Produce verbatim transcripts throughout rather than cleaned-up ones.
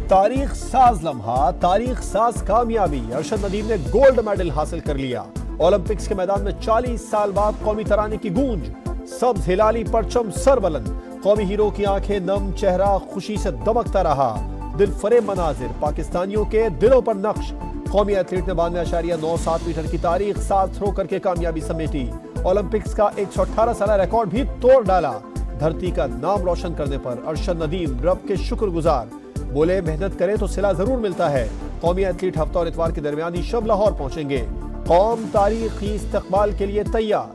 तारीख साज लम्हा, तारीख साज कामयाबी। अरशद नदीम ने गोल्ड मेडल हासिल कर लिया। ओलंपिक्स के मैदान में चालीस साल बाद कौमी तराने की गूंज, सब्ज हिलाली परचम सरबलंद। कौमी हीरो की आंखें नम, चेहरा खुशी से दमकता रहा। दिल फरेब मनाजिर, पाकिस्तानियों के दिलों पर नक्श। कौमी एथलीट ने बानवे आशारिया नौ सात मीटर की तारीख साज थ्रो करके कामयाबी समेटी। ओलंपिक्स का एक सौ अठारह साल रिकॉर्ड भी तोड़ डाला। धरती का नाम रोशन करने पर अरशद नदीम रब के शुक्रगुजार। बोले मेहनत करे तो सिला जरूर मिलता है। कौमी एथलीट हफ्ता और इतवार के दरमियानी शब लाहौर पहुंचेंगे। कौम तारीखी इस्तकबाल के लिए तैयार।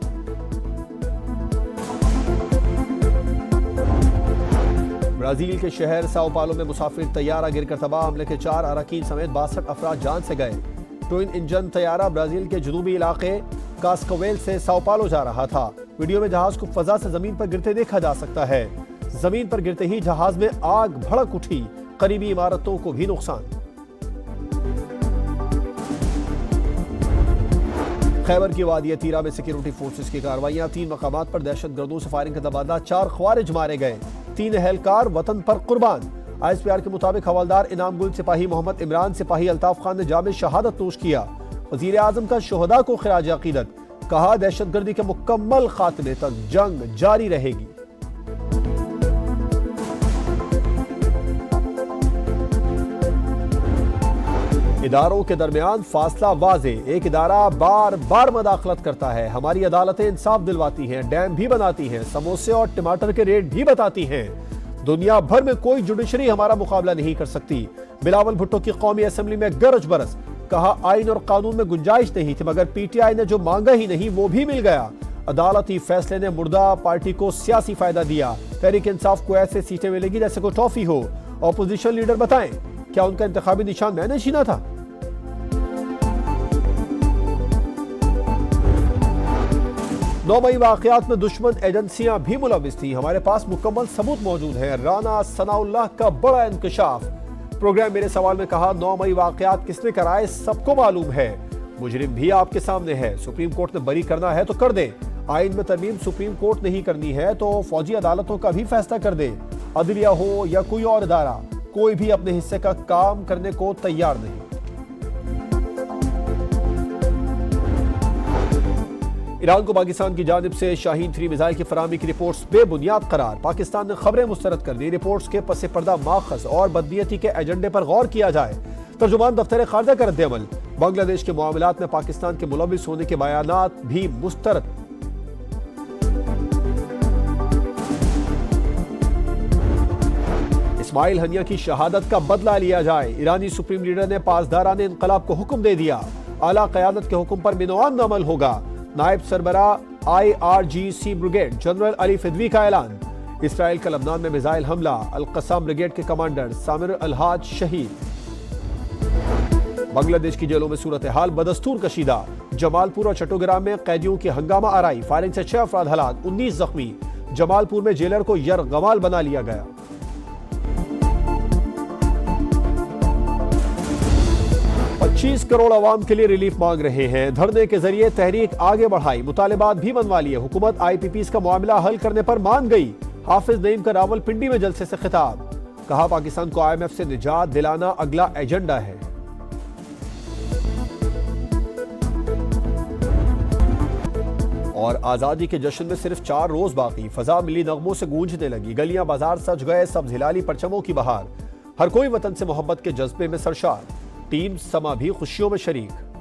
ब्राजील के शहर साओ पालो में मुसाफिर तैयारा गिरकर तबाह, हमले के चार अरकान समेत बासठ अफराद जान से गए। ट्विन इंजन तैयारा ब्राजील के जुनूबी इलाके कास्कवेल से साओ पालो जा रहा था। वीडियो में जहाज को फजा से जमीन पर गिरते देखा जा सकता है। जमीन पर गिरते ही जहाज में आग भड़क उठी, करीबी इमारतों को भी नुकसान। खैबर की वादी तीरा में सिक्योरिटी फोर्सेस की कार्रवाइयां, तीन मकामात पर दहशतगर्दों से फायरिंग का तबादला, चार ख्वारिज मारे गए, तीन एहलकार वतन पर कुर्बान। आईएसपीआर के मुताबिक हवलदार इनाम गुल सिपाही मोहम्मद इमरान सिपाही अल्ताफ खान ने जामे शहादत नोश किया। वजीर आजम का शोहदा को खिराज अकीदत, कहा दहशतगर्दी के मुकम्मल खात्मे तक जंग जारी रहेगी। इदारों के दरमियान फासला वाजे, एक इदारा बार बार मदाखलत करता है। हमारी अदालतें इंसाफ दिलवाती हैं, डैम भी बनाती हैं, समोसे और टमाटर के रेट भी बताती हैं। दुनिया भर में कोई जुडिशरी हमारा मुकाबला नहीं कर सकती। बिलावल भुट्टो की कौमी असेंबली में गरज बरस, कहा आइन और कानून में गुंजाइश नहीं थी, मगर पीटीआई ने जो मांगा ही नहीं वो भी मिल गया। अदालती फैसले ने मुर्दा पार्टी को सियासी फायदा दिया। तहरीक इंसाफ को ऐसे सीटें मिलेगी जैसे कोई टॉफी हो। ऑपोजिशन लीडर बताएं, क्या उनका इंतखाबी निशान मैंने छीना था? नौ मई वाकयात में दुश्मन एजेंसियां भी मुलविस थी, हमारे पास मुकम्मल सबूत मौजूद है। राना सनाउल्लाह का बड़ा इंकशाफ। प्रोग्राम मेरे सवाल में कहा, नौ मई वाकयात किसने कराए सबको मालूम है, मुजरिम भी आपके सामने है। सुप्रीम कोर्ट ने बरी करना है तो कर दे। आइन में तरमीम सुप्रीम कोर्ट ने ही करनी है तो फौजी अदालतों का भी फैसला कर दे। अदलिया हो या कोई और इदारा, कोई भी अपने हिस्से का काम करने को तैयार नहीं। ईरान को पाकिस्तान की जानिब से शाहीन थ्री मिसाइल की फराहमी की रिपोर्ट्स बेबुनियाद करार। पाकिस्तान ने खबरें मुस्तरद कर दी। रिपोर्ट्स के पसे पर्दा माखज और बदनीयती के एजेंडे पर गौर किया जाए। तर्जुमान दफ्तर खारजा का रद्द-ए-अमल। बांग्लादेश के मामलात में पाकिस्तान के मुलविस होने के बयानात भी मुस्तरद। इस्माइल हनिया की शहादत का बदला लिया जाए। ईरानी सुप्रीम लीडर ने पासदाराने इंकलाब को हुक्म दे दिया। आला क़यादत के हुक्म पर मिनवान अमल होगा। नायब सरबरा I R G C brigade general Ali Fadavi का ऐलान। इसराइल का लबनान में मिसाइल हमला, अल कसाम ब्रिगेड के कमांडर सामिर अल-हाज शहीद। बांग्लादेश की जेलों में सूरत हाल बदस्तूर कशीदा। जमालपुर और चट्टोग्राम में कैदियों की हंगामा आराई, फायरिंग से छह अफराद हलाक, उन्नीस जख्मी। जमालपुर में जेलर को यरगमाल बना लिया गया। पच्चीस करोड़ अवाम के लिए रिलीफ मांग रहे हैं। धरने के जरिए तहरीक आगे बढ़ाई, मुतालिबात भी मनवा लिए। हुकूमत आईपीपीस का मामला हल करने पर मान गई। हाफिज नईम का रावलपिंडी में जलसे से खिताब, कहा पाकिस्तान को आईएमएफ से निजात दिलाना अगला एजेंडा है। और आजादी के जश्न में सिर्फ चार रोज बाकी, फजा मिली नगमों से गूंजने लगी। गलियां बाजार सज गए सब्ज हिलाली परचमों की बहार। हर कोई वतन से मोहब्बत के जज्बे में सरशार। टीम समा भी खुशियों में शरीक।